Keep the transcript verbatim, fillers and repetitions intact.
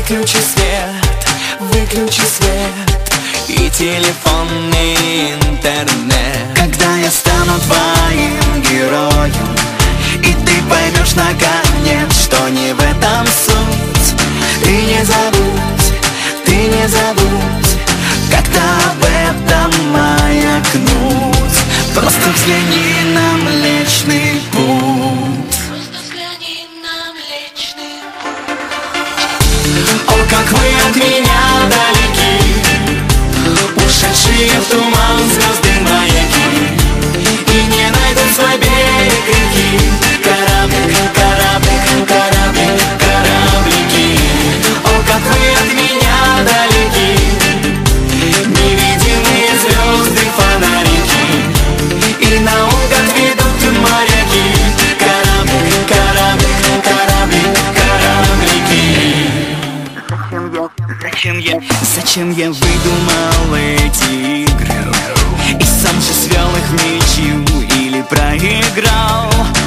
Выключи свет, выключи свет и телефонный интернет. Когда я стану твоим героем, и ты поймешь наконец, что не в этом суть. Ты не забудь, ты не забудь как-то об этом маякнуть. Просто взгляни на Млечный Путь. Просто взгляни на Млечный Путь. О, как вы от меня далеки, ушедшие в туман звезды маяки, и не найдут свой берег реки. Кораблик, кораблик, кораблик, кораблики. О, как вы от меня далеки, невидимые звезды, фонарики, и наугад ведут моряки. Кораблик, кораблик, кораблик, кораблики. Зачем я, зачем я выдумал эти игры, и сам же свел их в ничью или проиграл?